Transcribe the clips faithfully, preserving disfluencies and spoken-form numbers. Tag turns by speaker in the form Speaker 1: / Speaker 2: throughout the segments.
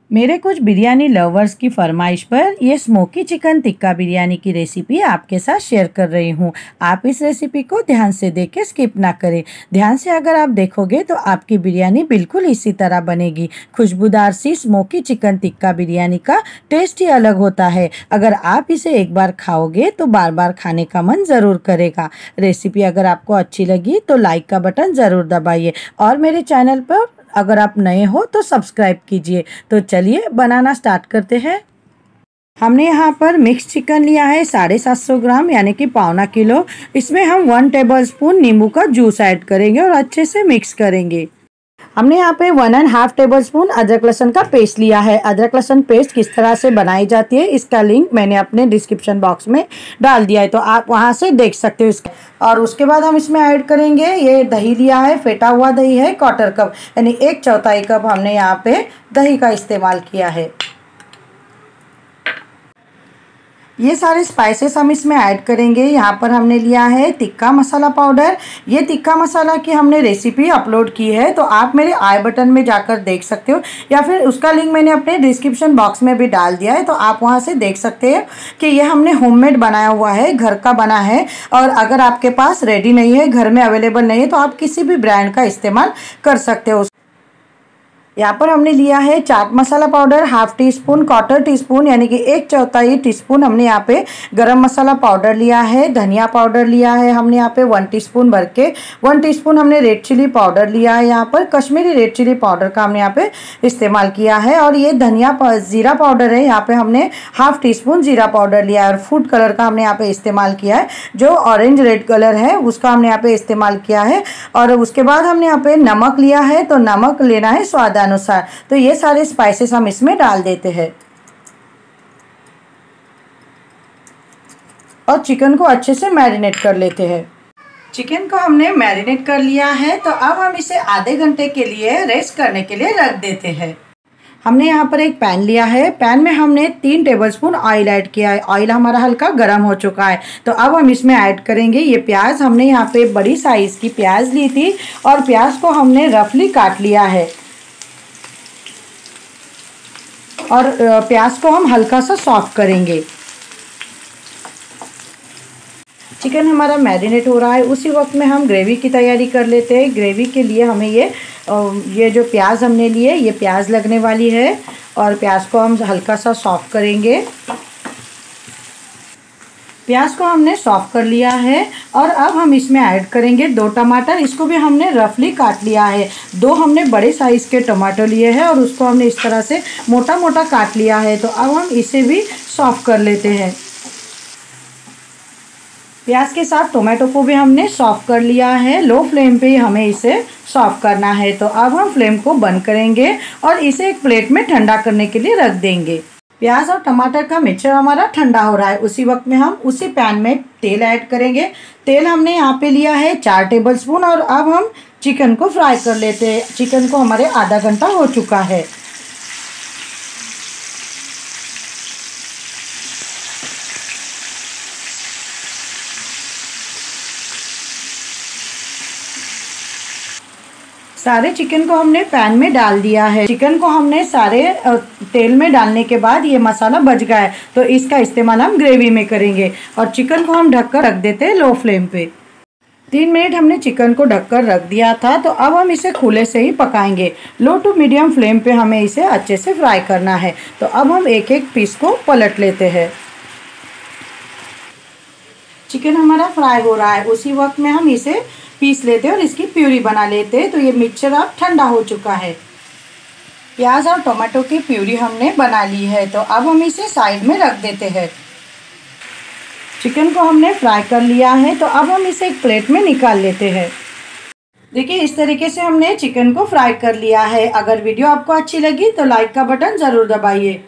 Speaker 1: मेरे कुछ बिरयानी लवर्स की फरमाइश पर ये स्मोकी चिकन टिक्का बिरयानी की रेसिपी आपके साथ शेयर कर रही हूँ। आप इस रेसिपी को ध्यान से देखें, स्किप ना करें। ध्यान से अगर आप देखोगे तो आपकी बिरयानी बिल्कुल इसी तरह बनेगी। खुशबूदार सी स्मोकी चिकन टिक्का बिरयानी का टेस्ट ही अलग होता है। अगर आप इसे एक बार खाओगे तो बार बार खाने का मन ज़रूर करेगा। रेसिपी अगर आपको अच्छी लगी तो लाइक का बटन ज़रूर दबाइए और मेरे चैनल पर अगर आप नए हो तो सब्सक्राइब कीजिए। तो चलिए बनाना स्टार्ट करते हैं। हमने यहाँ पर मिक्स चिकन लिया है साढ़े सात सौ ग्राम यानी कि पौना किलो। इसमें हम वन टेबलस्पून नींबू का जूस ऐड करेंगे और अच्छे से मिक्स करेंगे। हमने यहाँ पे one and half tablespoon अदरक लहसुन का पेस्ट लिया है। अदरक लहसुन पेस्ट किस तरह से बनाई जाती है इसका लिंक मैंने अपने डिस्क्रिप्शन बॉक्स में डाल दिया है, तो आप वहाँ से देख सकते हो इसका। और उसके बाद हम इसमें ऐड करेंगे ये दही लिया है, फेटा हुआ दही है क्वार्टर कप यानी एक चौथाई कप हमने यहाँ पे दही का इस्तेमाल किया है। ये सारे स्पाइसेस हम इसमें ऐड करेंगे। यहाँ पर हमने लिया है टिक्का मसाला पाउडर। ये टिक्का मसाला की हमने रेसिपी अपलोड की है, तो आप मेरे आई बटन में जाकर देख सकते हो या फिर उसका लिंक मैंने अपने डिस्क्रिप्शन बॉक्स में भी डाल दिया है, तो आप वहाँ से देख सकते हैं कि ये हमने होममेड बनाया हुआ है, घर का बना है। और अगर आपके पास रेडी नहीं है, घर में अवेलेबल नहीं है, तो आप किसी भी ब्रांड का इस्तेमाल कर सकते हो। यहाँ पर हमने लिया है chaat masala powder half teaspoon, quarter teaspoon यानी कि एक चौथाई टी स्पून हमने यहाँ पे गरम मसाला पाउडर लिया है। धनिया पाउडर लिया है हमने यहाँ पे वन टीस्पून भर के। वन टीस्पून हमने रेड चिली पाउडर लिया है, यहाँ पर कश्मीरी रेड चिली पाउडर का हमने यहाँ पे इस्तेमाल किया है। और ये धनिया जीरा पाउडर है, यहाँ पे हमने हाफ टी स्पून जीरा पाउडर लिया है। और फूड कलर का हमने यहाँ पे इस्तेमाल किया है, जो ऑरेंज रेड कलर है उसका हमने यहाँ पे इस्तेमाल किया है। और उसके बाद हमने यहाँ पे नमक लिया है, तो नमक लेना है स्वाद अनुसार। तो ये सारे स्पाइसेस हम इसमें डाल देते हैं और चिकन को अच्छे से मैरिनेट कर लेते हैं। चिकन को हमने मैरिनेट कर लिया है, तो अब हम इसे आधे घंटे के लिए रेस्ट करने के लिए रख देते हैं। हमने यहाँ पर एक पैन लिया है, पैन में हमने तीन टेबलस्पून ऑयल ऐड किया है। ऑयल हमारा हल्का गर्म हो चुका है, तो अब हम इसमें ऐड करेंगे ये प्याज। हमने यहाँ पे बड़ी साइज की प्याज ली थी और प्याज को हमने रफली काट लिया है। और प्याज को हम हल्का सा सॉफ्ट करेंगे। चिकन हमारा मैरिनेट हो रहा है, उसी वक्त में हम ग्रेवी की तैयारी कर लेते हैं। ग्रेवी के लिए हमें ये ये जो प्याज हमने लिए ये प्याज लगने वाली है और प्याज को हम हल्का सा सॉफ्ट करेंगे। प्याज को हमने सॉफ्ट कर लिया है और अब हम इसमें ऐड करेंगे दो टमाटर। इसको भी हमने रफली काट लिया है। दो हमने बड़े साइज़ के टमाटर लिए हैं और उसको हमने इस तरह से मोटा मोटा काट लिया है। तो अब हम इसे भी सॉफ्ट कर लेते हैं। प्याज के साथ टोमेटो को भी हमने सॉफ्ट कर लिया है। लो फ्लेम पे हमें इसे सॉफ्ट करना है। तो अब हम फ्लेम को बंद करेंगे और इसे एक प्लेट में ठंडा करने के लिए रख देंगे। प्याज और टमाटर का मिक्सचर हमारा ठंडा हो रहा है, उसी वक्त में हम उसी पैन में तेल ऐड करेंगे। तेल हमने यहाँ पे लिया है चार टेबलस्पून और अब हम चिकन को फ्राई कर लेते हैं। चिकन को हमारे आधा घंटा हो चुका है। सारे चिकन को हमने पैन में डाल दिया है। चिकन को हमने सारे तेल में डालने के बाद ये मसाला बच गया है, तो इसका इस्तेमाल हम ग्रेवी में करेंगे। और चिकन को हम ढककर रख देते हैं लो फ्लेम पे। तीन मिनट हमने चिकन को ढककर रख दिया था, तो अब हम इसे खुले से ही पकाएंगे। लो टू मीडियम फ्लेम पे हमें इसे अच्छे से फ्राई करना है। तो अब हम एक एक पीस को पलट लेते हैं। चिकन हमारा फ्राई हो रहा है, उसी वक्त में हम इसे पीस लेते हैं और इसकी प्यूरी बना लेते हैं। तो ये मिक्सचर अब ठंडा हो चुका है। प्याज और टमाटो की प्यूरी हमने बना ली है, तो अब हम इसे साइड में रख देते हैं। चिकन को हमने फ्राई कर लिया है, तो अब हम इसे एक प्लेट में निकाल लेते हैं। देखिए इस तरीके से हमने चिकन को फ्राई कर लिया है। अगर वीडियो आपको अच्छी लगी तो लाइक का बटन ज़रूर दबाइए।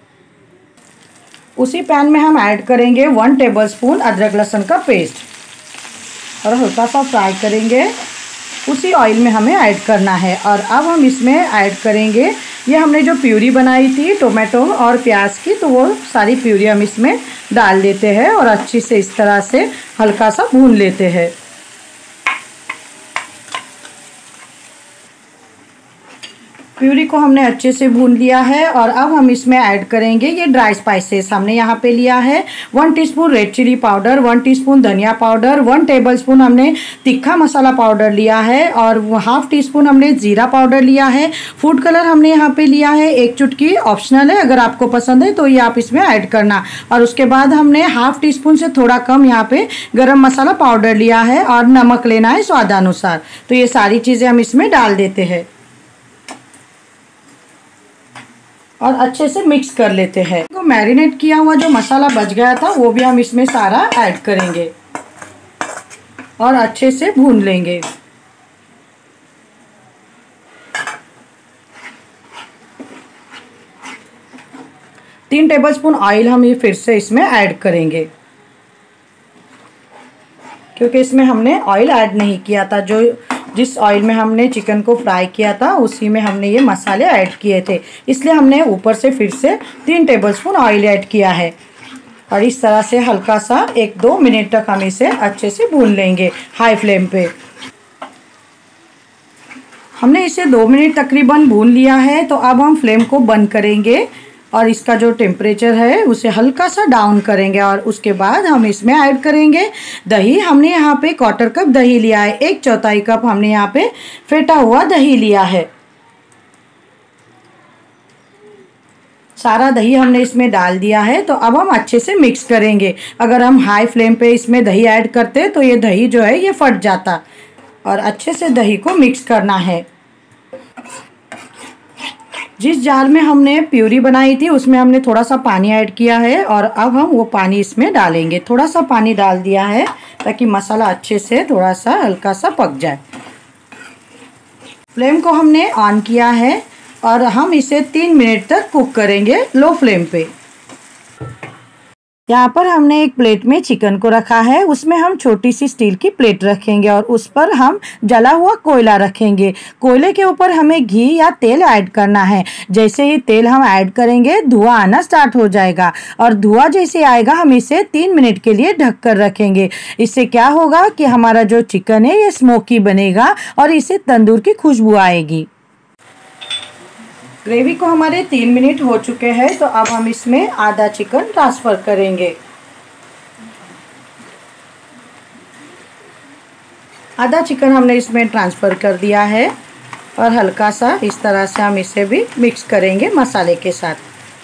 Speaker 1: उसी पैन में हम ऐड करेंगे वन टेबलस्पून अदरक लहसुन का पेस्ट और हल्का सा फ्राई करेंगे। उसी ऑयल में हमें ऐड करना है। और अब हम इसमें ऐड करेंगे ये हमने जो प्यूरी बनाई थी टोमेटो और प्याज की, तो वो सारी प्यूरी हम इसमें डाल देते हैं और अच्छी से इस तरह से हल्का सा भून लेते हैं। प्यूरी को हमने अच्छे से भून लिया है और अब हम इसमें ऐड करेंगे ये ड्राई स्पाइसेस। हमने यहाँ पे लिया है one teaspoon red chilli powder, one teaspoon धनिया पाउडर, वन टेबलस्पून हमने तीखा मसाला पाउडर लिया है और हाफ टी स्पून हमने जीरा पाउडर लिया है। फूड कलर हमने यहाँ पे लिया है एक चुटकी, ऑप्शनल है, अगर आपको पसंद है तो ये आप इसमें ऐड करना। और उसके बाद हमने हाफ टी स्पून से थोड़ा कम यहाँ पे गरम मसाला पाउडर लिया है और नमक लेना है स्वादानुसार। तो ये सारी चीज़ें हम इसमें डाल देते हैं और अच्छे से मिक्स कर लेते हैं। तो मैरिनेट किया हुआ जो मसाला बच गया था वो भी हम इसमें सारा ऐड करेंगे और अच्छे से भून लेंगे। तीन टेबलस्पून ऑयल हम ये फिर से इसमें ऐड करेंगे क्योंकि इसमें हमने ऑयल ऐड नहीं किया था। जो जिस ऑयल में हमने चिकन को फ्राई किया था उसी में हमने ये मसाले ऐड किए थे, इसलिए हमने ऊपर से फिर से तीन टेबलस्पून ऑयल ऐड किया है। और इस तरह से हल्का सा एक दो मिनट तक हम इसे अच्छे से भून लेंगे हाई फ्लेम पे। हमने इसे दो मिनट तकरीबन भून लिया है, तो अब हम फ्लेम को बंद करेंगे और इसका जो टेम्परेचर है उसे हल्का सा डाउन करेंगे और उसके बाद हम इसमें ऐड करेंगे दही। हमने यहाँ पे क्वार्टर कप दही लिया है, एक चौथाई कप हमने यहाँ पे फेटा हुआ दही लिया है। सारा दही हमने इसमें डाल दिया है, तो अब हम अच्छे से मिक्स करेंगे। अगर हम हाई फ्लेम पे इसमें दही ऐड करते तो ये दही जो है ये फट जाता, और अच्छे से दही को मिक्स करना है। जिस जार में हमने प्यूरी बनाई थी उसमें हमने थोड़ा सा पानी ऐड किया है और अब हम वो पानी इसमें डालेंगे। थोड़ा सा पानी डाल दिया है ताकि मसाला अच्छे से थोड़ा सा हल्का सा पक जाए। फ्लेम को हमने ऑन किया है और हम इसे तीन मिनट तक कुक करेंगे लो फ्लेम पे। यहाँ पर हमने एक प्लेट में चिकन को रखा है, उसमें हम छोटी सी स्टील की प्लेट रखेंगे और उस पर हम जला हुआ कोयला रखेंगे। कोयले के ऊपर हमें घी या तेल ऐड करना है। जैसे ही तेल हम ऐड करेंगे धुआं आना स्टार्ट हो जाएगा और धुआं जैसे आएगा हम इसे तीन मिनट के लिए ढक कर रखेंगे। इससे क्या होगा कि हमारा जो चिकन है ये स्मोकी बनेगा और इसे तंदूर की खुशबू आएगी। ग्रेवी को हमारे तीन मिनट हो चुके हैं, तो अब हम इसमें आधा चिकन ट्रांसफ़र करेंगे। आधा चिकन हमने इसमें ट्रांसफ़र कर दिया है और हल्का सा इस तरह से हम इसे भी मिक्स करेंगे मसाले के साथ।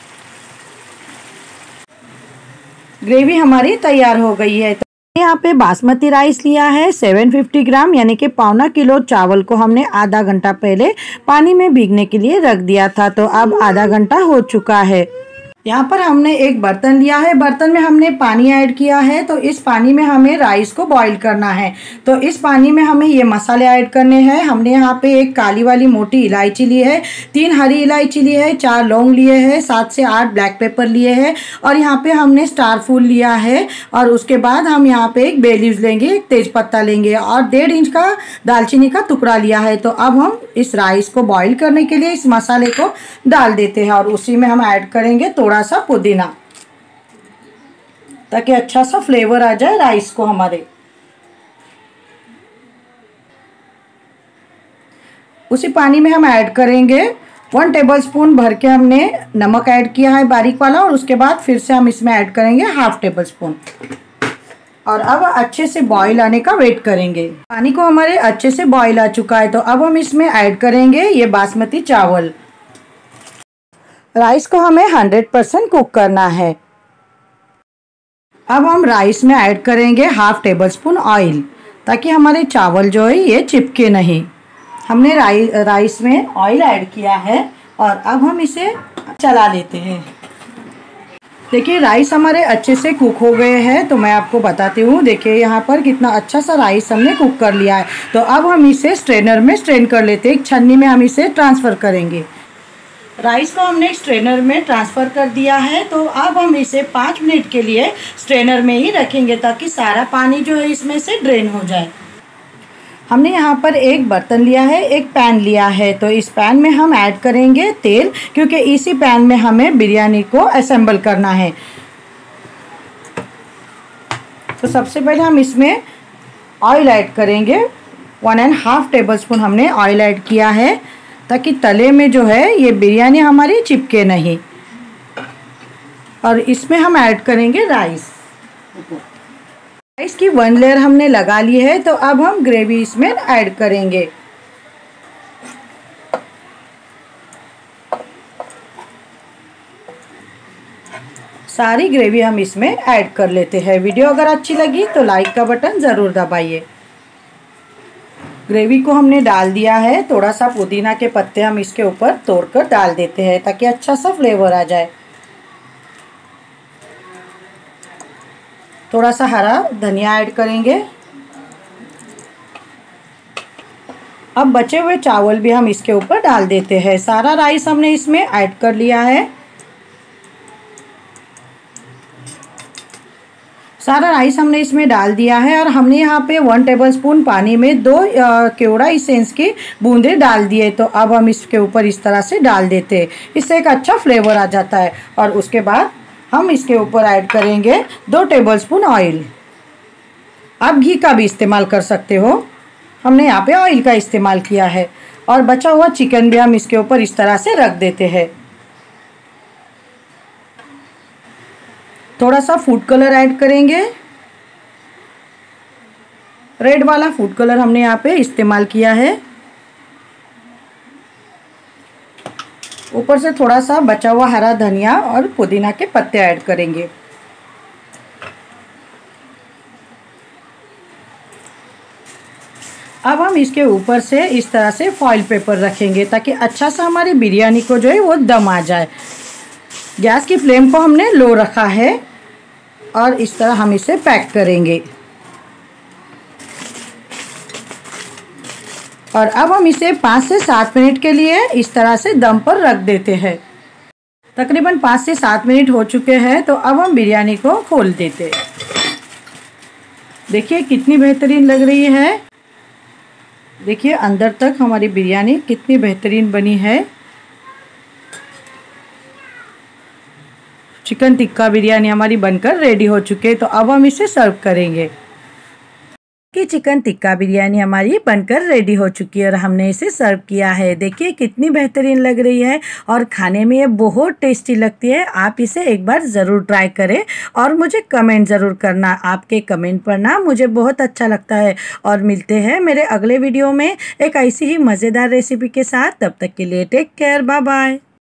Speaker 1: ग्रेवी हमारी तैयार हो गई है। यहाँ पे बासमती राइस लिया है सात सौ पचास ग्राम, यानी कि पौना किलो चावल को हमने आधा घंटा पहले पानी में भीगने के लिए रख दिया था, तो अब आधा घंटा हो चुका है। यहाँ पर हमने एक बर्तन लिया है, बर्तन में हमने पानी ऐड किया है, तो इस पानी में हमें राइस को बॉईल करना है। तो इस पानी में हमें ये मसाले ऐड करने हैं। हमने यहाँ पे एक काली वाली मोटी इलायची ली है, तीन हरी इलायची ली है, चार लौंग लिए हैं, सात से आठ ब्लैक पेपर लिए हैं और यहाँ पे हमने स्टार फूल लिया है। और उसके बाद हम यहाँ पे एक बे लीव्स लेंगे, एक तेज पत्ता लेंगे और डेढ़ इंच का दालचीनी का टुकड़ा लिया है। तो अब हम इस राइस को बॉईल करने के लिए इस मसाले को डाल देते हैं और उसी में हम ऐड करेंगे थोड़ा सा पुदीना, ताकि अच्छा सा फ्लेवर आ जाए राइस को हमारे। उसी पानी में हम ऐड करेंगे वन टेबलस्पून भर के हमने नमक ऐड किया है बारीक वाला, और उसके बाद फिर से हम इसमें ऐड करेंगे हाफ टेबल स्पून। और अब अच्छे से बॉईल आने का वेट करेंगे। पानी को हमारे अच्छे से बॉईल आ चुका है, तो अब हम इसमें ऐड करेंगे ये बासमती चावल। राइस को हमें हंड्रेड परसेंट कुक करना है। अब हम राइस में ऐड करेंगे हाफ टेबल स्पून ऑयल, ताकि हमारे चावल जो है ये चिपके नहीं। हमने राइस राइस में ऑयल ऐड किया है और अब हम इसे चला लेते हैं। देखिए राइस हमारे अच्छे से कुक हो गए हैं, तो मैं आपको बताती हूँ। देखिए यहाँ पर कितना अच्छा सा राइस हमने कुक कर लिया है। तो अब हम इसे स्ट्रेनर में स्ट्रेन कर लेते हैं। एक छन्नी में हम इसे ट्रांसफ़र करेंगे। राइस को हमने स्ट्रेनर में ट्रांसफ़र कर दिया है, तो अब हम इसे पाँच मिनट के लिए स्ट्रेनर में ही रखेंगे ताकि सारा पानी जो है इसमें से ड्रेन हो जाए। हमने यहाँ पर एक बर्तन लिया है, एक पैन लिया है, तो इस पैन में हम ऐड करेंगे तेल, क्योंकि इसी पैन में हमें बिरयानी को असेंबल करना है। तो सबसे पहले हम इसमें ऑयल ऐड करेंगे। One and half tablespoon हमने ऑयल ऐड किया है ताकि तले में जो है ये बिरयानी हमारी चिपके नहीं। और इसमें हम ऐड करेंगे राइस। राइस की वन लेयर हमने लगा ली है, तो अब हम ग्रेवी इसमें ऐड करेंगे। सारी ग्रेवी हम इसमें ऐड कर लेते हैं। वीडियो अगर अच्छी लगी तो लाइक का बटन ज़रूर दबाइए। ग्रेवी को हमने डाल दिया है। थोड़ा सा पुदीना के पत्ते हम इसके ऊपर तोड़कर डाल देते हैं ताकि अच्छा सा फ्लेवर आ जाए। थोड़ा सा हरा धनिया ऐड करेंगे। अब बचे हुए चावल भी हम इसके ऊपर डाल देते हैं। सारा राइस हमने इसमें ऐड कर लिया है। सारा राइस हमने इसमें डाल दिया है और हमने यहाँ पे वन टेबलस्पून पानी में दो केवड़ा इसेंस की बूंदे डाल दिए। तो अब हम इसके ऊपर इस तरह से डाल देते हैं, इससे एक अच्छा फ्लेवर आ जाता है। और उसके बाद हम इसके ऊपर ऐड करेंगे दो टेबलस्पून ऑयल। आप घी का भी इस्तेमाल कर सकते हो, हमने यहाँ पे ऑयल का इस्तेमाल किया है। और बचा हुआ चिकन भी हम इसके ऊपर इस तरह से रख देते हैं। थोड़ा सा फूड कलर ऐड करेंगे। रेड वाला फूड कलर हमने यहाँ पे इस्तेमाल किया है। ऊपर से थोड़ा सा बचा हुआ हरा धनिया और पुदीना के पत्ते ऐड करेंगे। अब हम इसके ऊपर से इस तरह से फॉइल पेपर रखेंगे ताकि अच्छा सा हमारी बिरयानी को जो है वो दम आ जाए। गैस की फ्लेम को हमने लो रखा है और इस तरह हम इसे पैक करेंगे। और अब हम इसे पाँच से सात मिनट के लिए इस तरह से दम पर रख देते हैं। तकरीबन पाँच से सात मिनट हो चुके हैं, तो अब हम बिरयानी को खोल देते हैं। देखिए कितनी बेहतरीन लग रही है। देखिए अंदर तक हमारी बिरयानी कितनी बेहतरीन बनी है। चिकन टिक्का बिरयानी हमारी बनकर रेडी हो चुके हैं। तो अब हम इसे सर्व करेंगे। कि चिकन टिक्का बिरयानी हमारी बनकर रेडी हो चुकी है और हमने इसे सर्व किया है। देखिए कितनी बेहतरीन लग रही है और खाने में ये बहुत टेस्टी लगती है। आप इसे एक बार ज़रूर ट्राई करें और मुझे कमेंट ज़रूर करना। आपके कमेंट पढ़ना मुझे बहुत अच्छा लगता है। और मिलते हैं मेरे अगले वीडियो में एक ऐसी ही मज़ेदार रेसिपी के साथ। तब तक के लिए टेक केयर, बाय बाय।